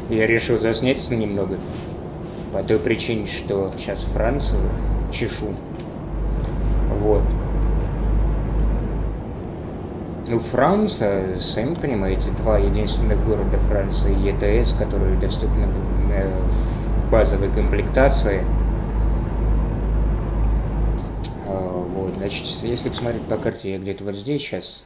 Я решил заснять немного. По той причине, что сейчас Францию чешу. Вот. Ну, Франция, сами понимаете, два единственных города Франции ETS, которые доступны в базовой комплектации. Вот, значит, если посмотреть по карте, я где-то вот здесь сейчас.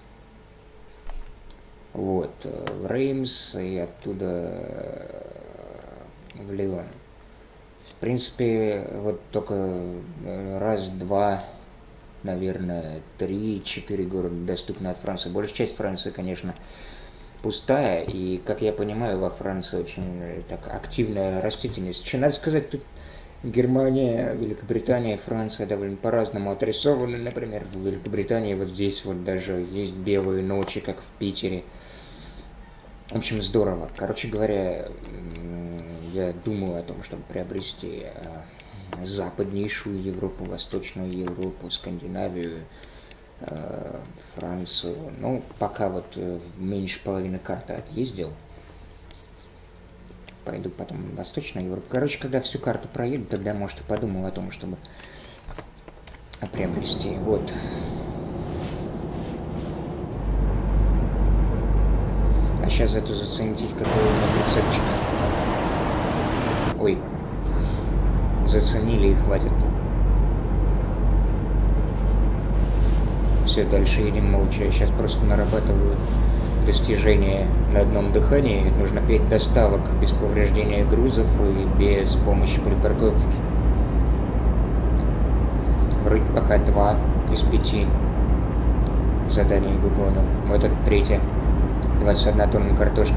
Вот, в Реймс и оттуда в Лион. В принципе, вот только раз, два, наверное, 3-4 города доступны от Франции. Большая часть Франции, конечно, пустая. И, как я понимаю, во Франции очень так активная растительность. Что надо сказать, тут Германия, Великобритания, Франция довольно по-разному отрисованы. Например, в Великобритании вот здесь вот даже есть белые ночи, как в Питере. В общем, здорово. Короче говоря, я думаю о том, чтобы приобрести западнейшую Европу, Восточную Европу, Скандинавию, Францию. Ну, пока вот меньше половины карты отъездил. Пойду потом в Восточную Европу. Короче, когда всю карту проеду, тогда, может, и подумаю о том, чтобы приобрести. Вот. А сейчас эту зацените, какой у меня прицепчик. Ой. Заценили и хватит. Все, дальше едем молча. Я сейчас просто нарабатываю достижения на одном дыхании. Нужно 5 доставок без повреждения грузов и без помощи при парковке. Вроде пока 2 из 5 заданий выполнил. Вот это 3-е. 21 тонна картошки.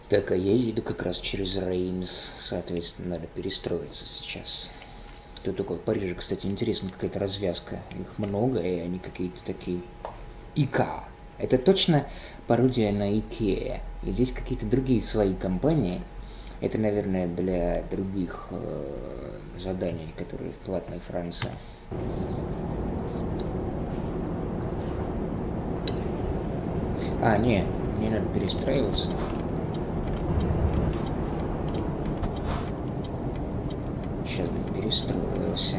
Так, а я еду как раз через Реймс, соответственно, надо перестроиться сейчас. Тут около Парижа, кстати, интересно, какая-то развязка. Их много, и они какие-то такие... ИК. Это точно пародия на Икеа. И здесь какие-то другие свои компании. Это, наверное, для других заданий, которые в платной Франции. А, не, мне надо перестраиваться. Сейчас бы перестроился.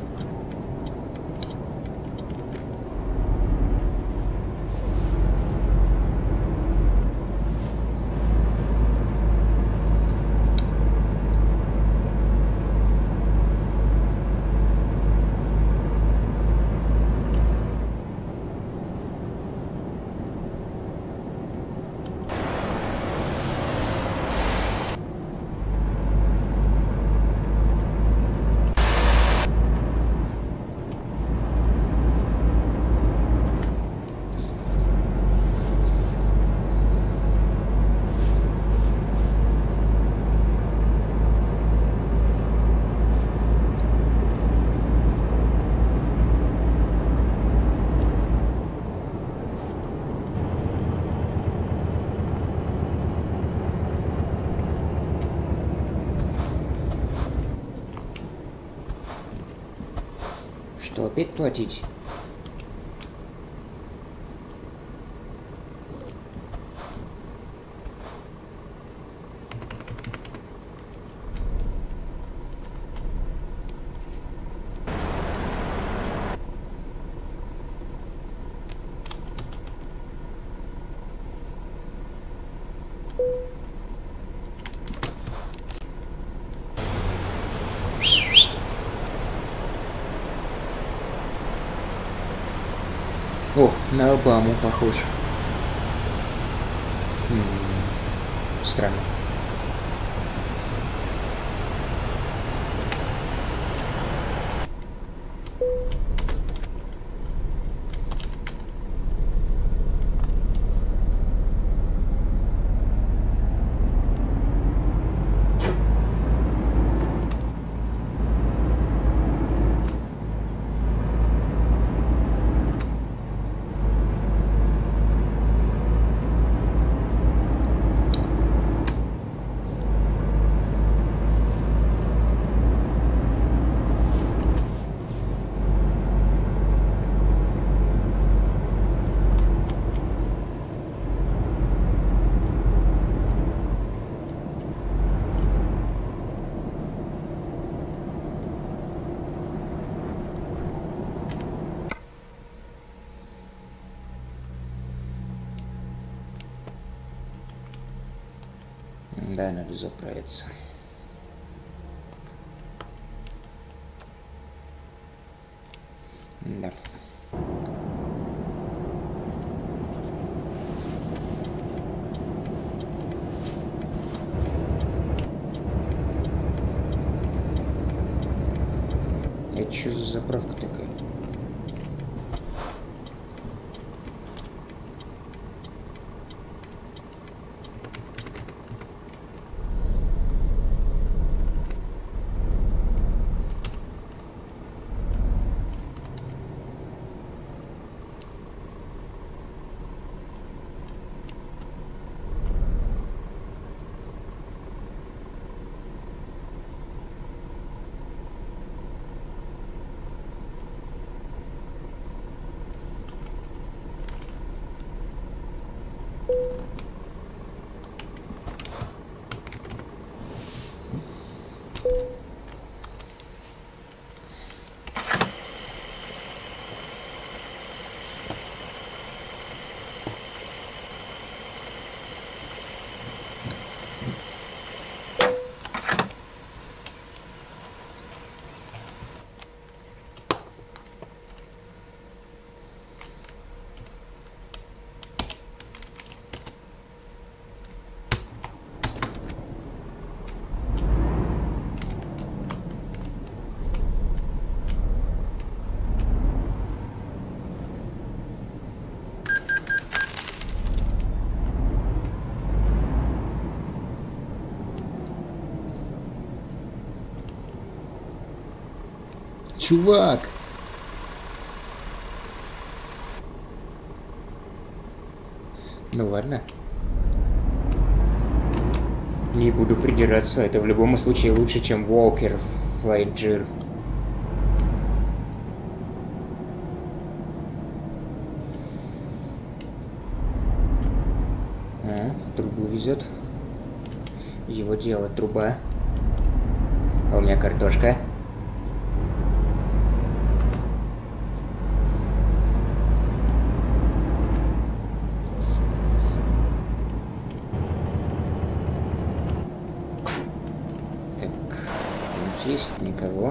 Что, опять платить? О, на Обаму похож. Странно. Да, надо заправиться. Да. Это что за заправка такая? Чувак! Ну ладно. Не буду придираться, это в любом случае лучше, чем Walker Flight. Трубу везет. Его дело труба. А у меня картошка. Так, тут есть никого.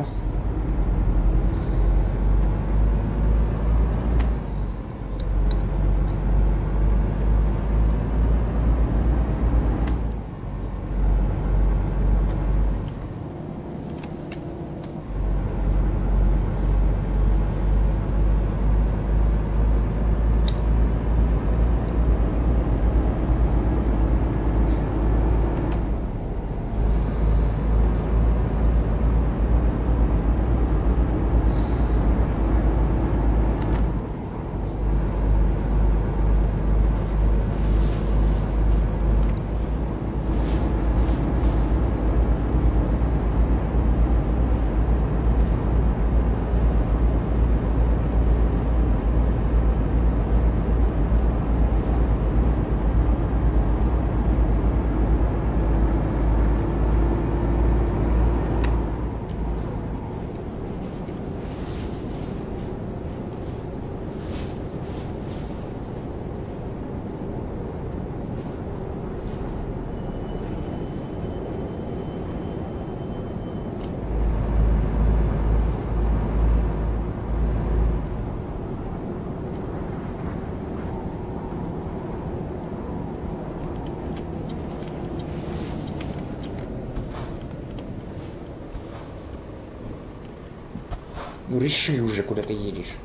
Ну реши уже, куда ты едешь.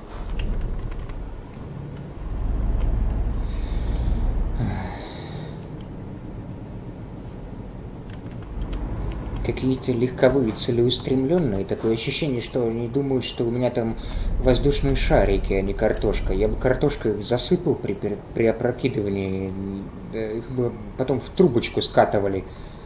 Какие-то легковые, целеустремленные. Такое ощущение, что они думают, что у меня там воздушные шарики, а не картошка. Я бы картошкой их засыпал при опрокидывании. Их бы потом в трубочку скатывали.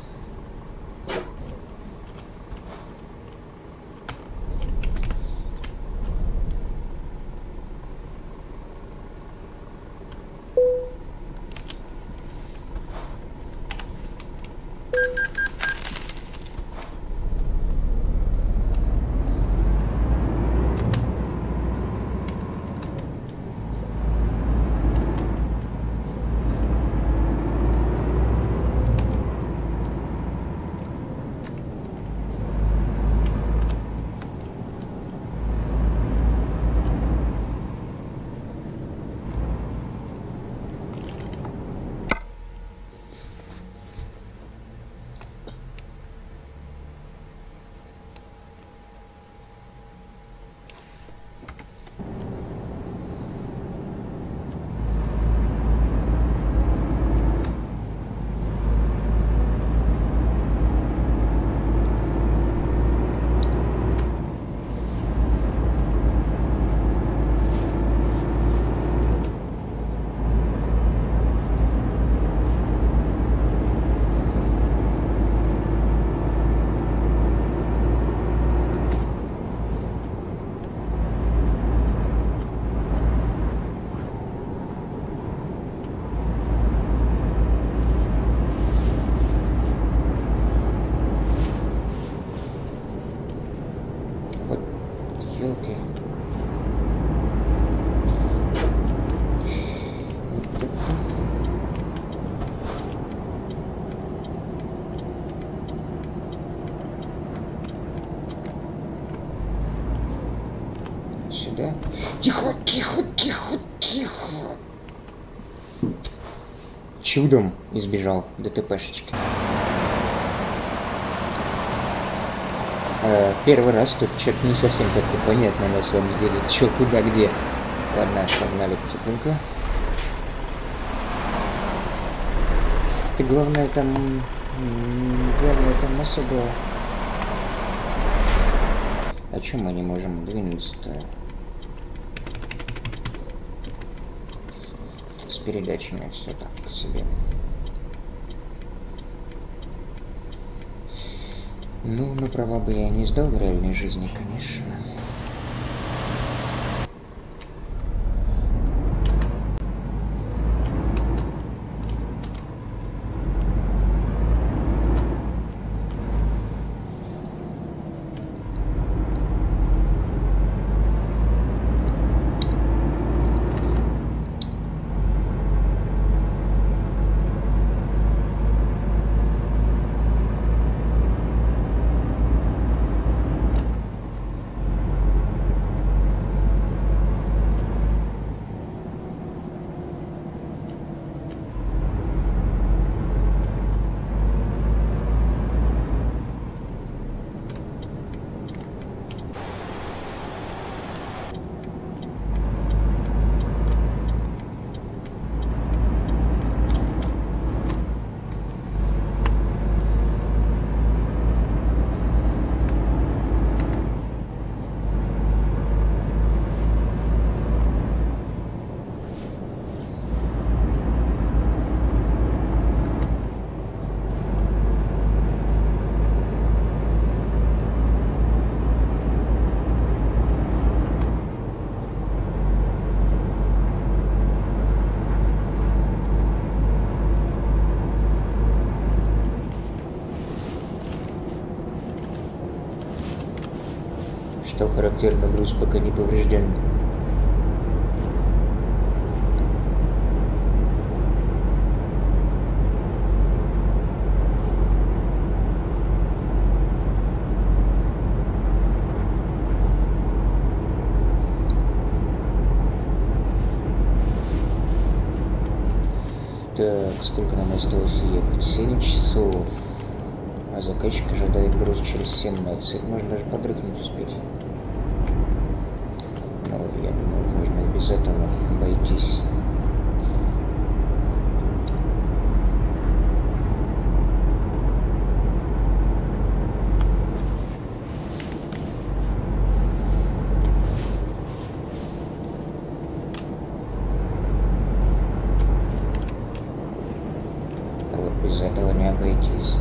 Ёлки. Вот это. Сюда. Тихо, тихо, тихо, тихо. Чудом избежал ДТПшечки. Первый раз тут что-то не совсем как-то понятно на самом деле, что, куда, где. Ладно, погнали потихоньку. Ты главное там особо... А почему мы не можем двинуться-то? С передачами все так к себе. Ну, на права бы я не сдал в реальной жизни, конечно. Что характерно, груз пока не поврежден. Так, сколько нам осталось ехать? 7 часов. А заказчик ожидает груз через 17. Можно даже подрыхнуть успеть. Но я думаю, можно и без этого обойтись. А вот без этого не обойтись.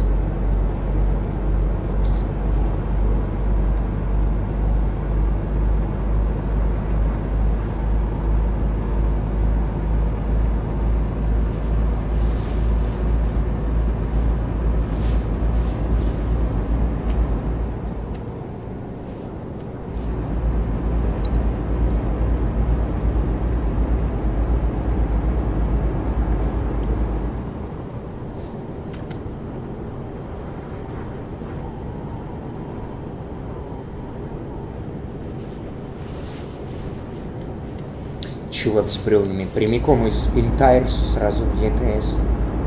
Чувак с бревнами прямиком из Spin Tires сразу в ETS.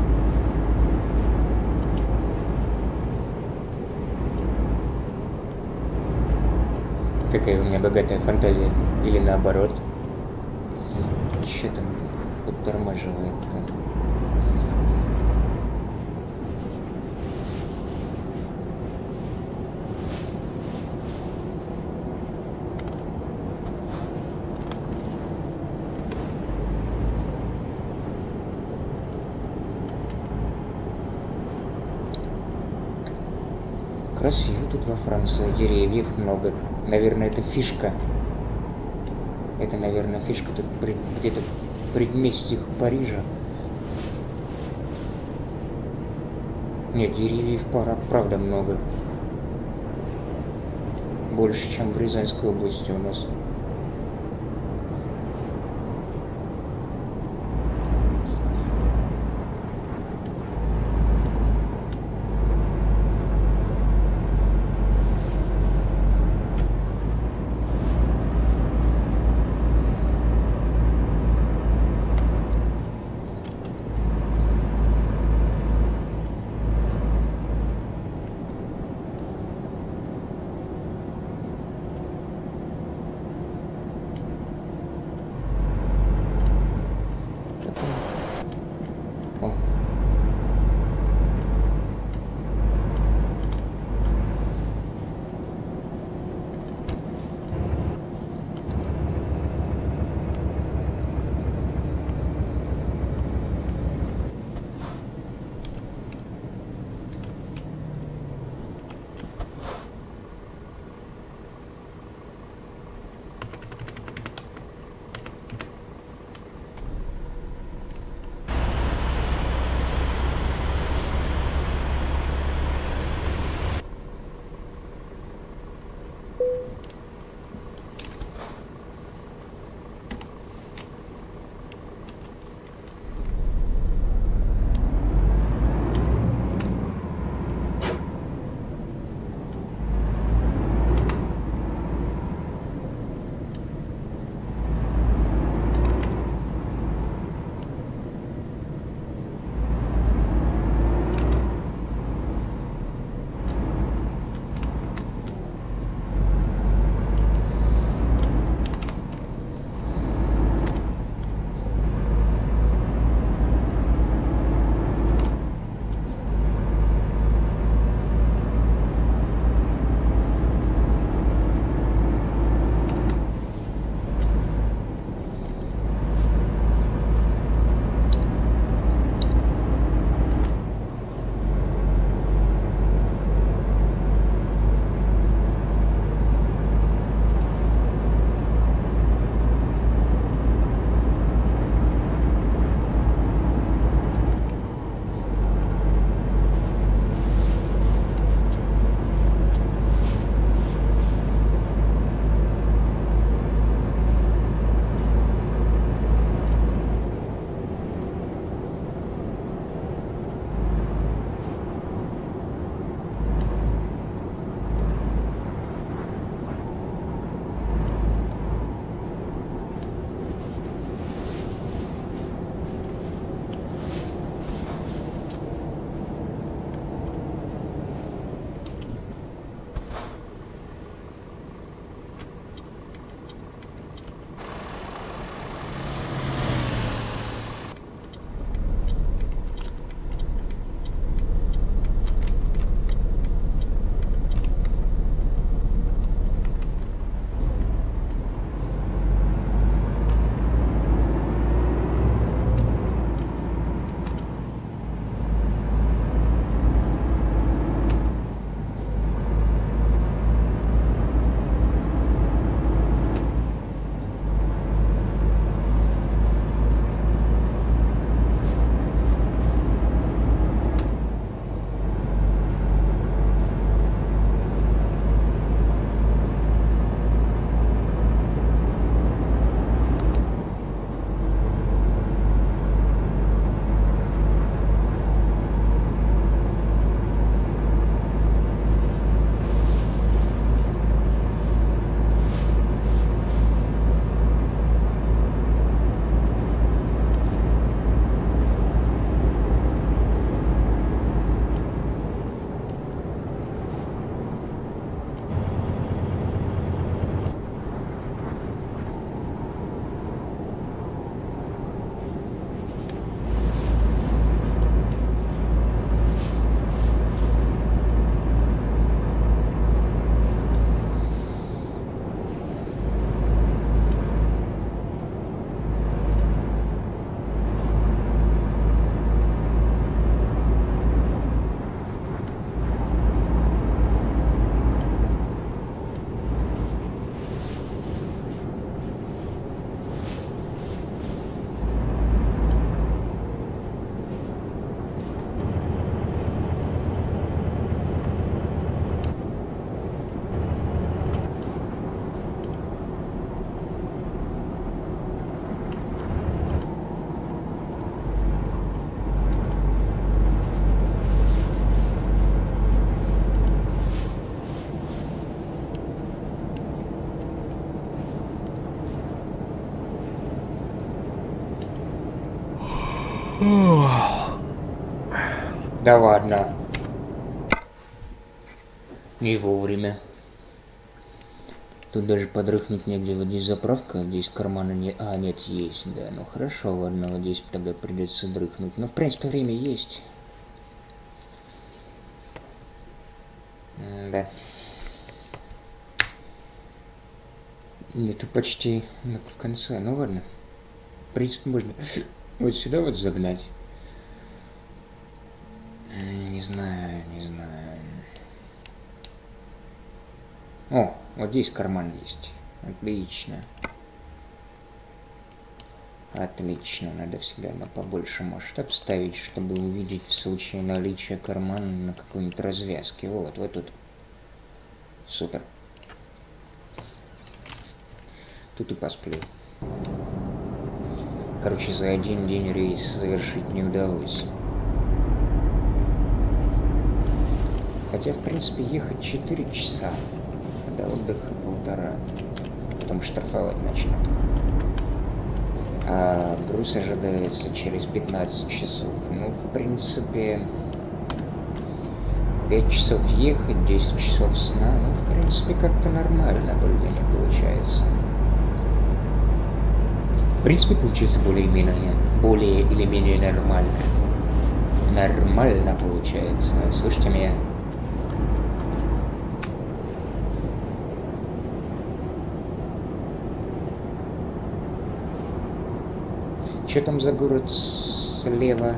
Какая у меня богатая фантазия. Или наоборот. Че там подтормаживает-то? Красиво тут во Франции, деревьев много. Наверное, это фишка. Это, наверное, фишка тут где-то в предместьях Парижа. Нет, деревьев правда много. Больше, чем в Рязанской области у нас. Да ладно. Не вовремя. Тут даже подрыхнуть негде, вот здесь заправка, здесь кармана нет. А, нет, есть, да. Ну хорошо, ладно, вот здесь тогда придется дрыхнуть. Но в принципе время есть. Да. Это почти в конце. Ну ладно. В принципе, можно вот сюда вот загнать. Не знаю, не знаю. О, вот здесь карман есть. Отлично. Отлично. Надо всегда на побольше масштаб ставить, чтобы увидеть в случае наличия кармана на какой-нибудь развязке. Вот, вот тут. Супер. Тут и посплю. Короче, за один день рейс завершить не удалось. Хотя, в принципе, ехать 4 часа. До отдыха 1,5. Потом штрафовать начнут. А груз ожидается через 15 часов. Ну, в принципе, 5 часов ехать, 10 часов сна. Ну, в принципе, как-то нормально более-менее получается. В принципе, получается более или менее нормально. Нормально получается. Слышите меня? Что там за город слева?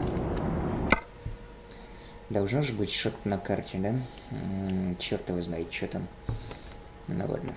Должно же быть что-то на карте, да? Черт его знает, что там. Ну ладно.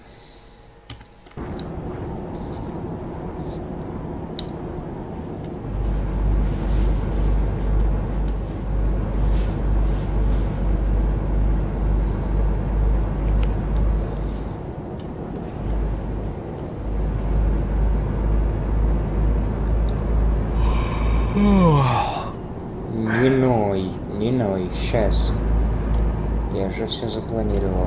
Не ной, сейчас. Я же все запланировал.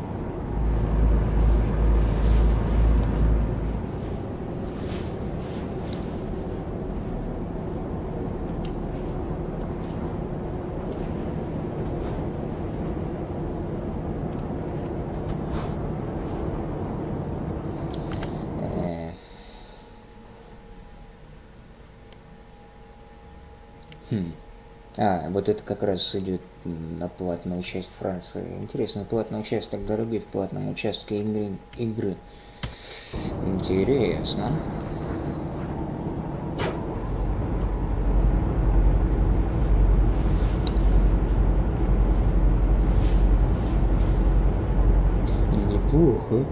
А, вот это как раз идет на платную часть Франции. Интересно, платный участок дороги в платном участке игры. Интересно. Неплохо.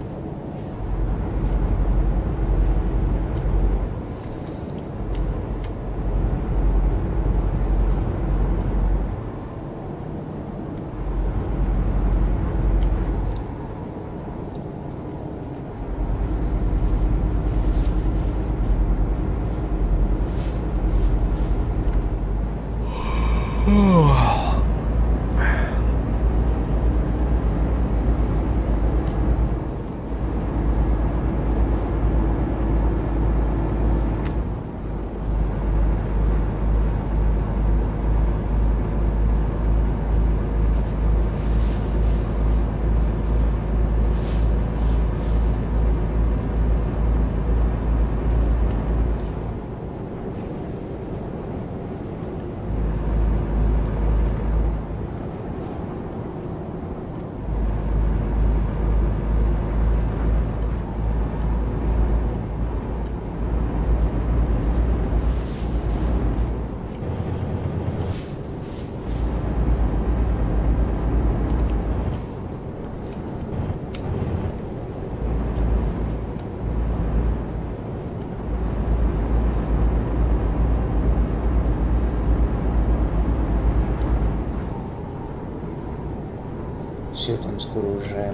Все, там скоро уже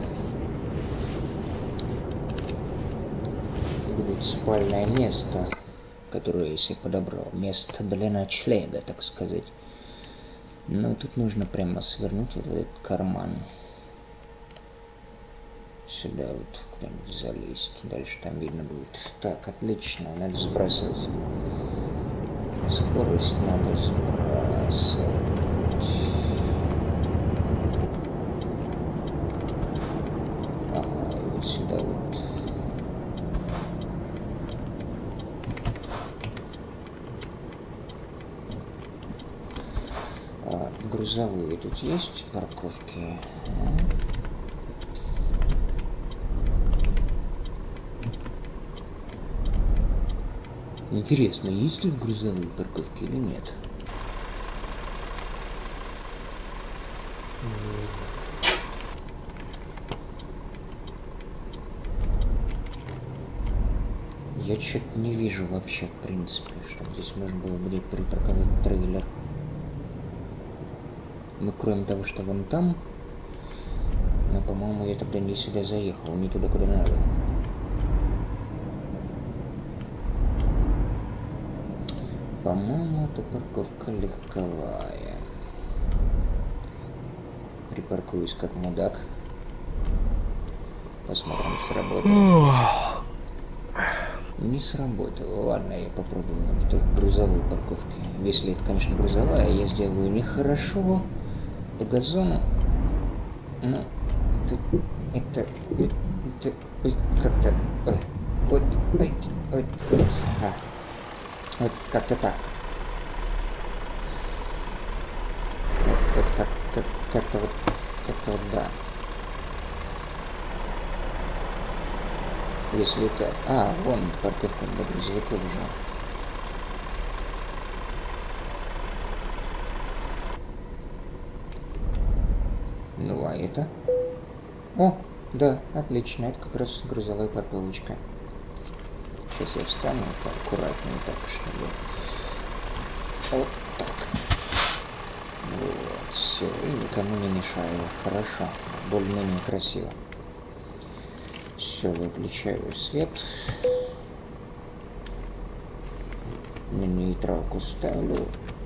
будет спальное место, которое я себе подобрал. Место для ночлега, так сказать. Но тут нужно прямо свернуть вот этот карман. Сюда вот куда-нибудь залезть. Дальше там видно будет. Так, отлично, надо сбрасывать. Скорость надо сбрасывать. Ага, и вот сюда вот. Грузовые тут есть парковки? Интересно, есть тут грузовые парковки или нет? Я что-то не вижу вообще, в принципе, что здесь можно было где припарковать трейлер. Ну, кроме того, что вон там. Но, по-моему, я тогда не сюда заехал, не туда, куда надо. По-моему, это парковка легковая. Припаркуюсь как мудак. Посмотрим, сработает. Не сработало. Ладно, я попробую в грузовой парковке. Если это, конечно, грузовая, я сделаю нехорошо по газону. Но это как-то вот как-то так. Вот как-то вот да. Если это... вон парковка для грузовиков уже. Ну, а это? О, да, отлично, это как раз грузовая парковочка. Сейчас я встану поаккуратнее так, чтобы... Вот так. Вот, все, и никому не мешаю. Хорошо, более-менее красиво. Все, выключаю свет. На нейтралку ставлю.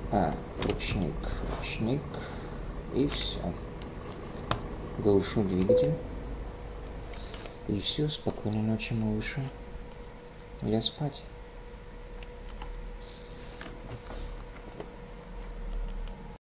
Ручник. И все. Глушу двигатель. И все, спокойной ночи, малыши. Я спать.